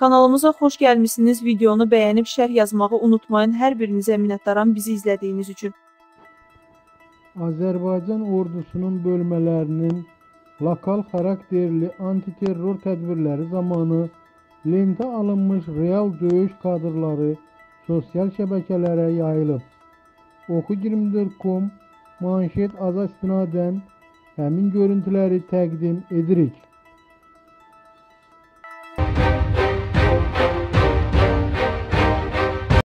Kanalımıza xoş gəlmişsiniz. Videonu bəyənib şərh yazmağı unutmayın. Hər birinizə minnətdaram bizi izlədiyiniz üçün. Azərbaycan ordusunun bölmələrinin lokal xarakterli antiterror tədbirləri zamanı lentə alınmış real döyüş kadrları sosial şəbəkələrə yayılıb. Oxu24.com manşet aza istinadən həmin görüntüləri təqdim edirik.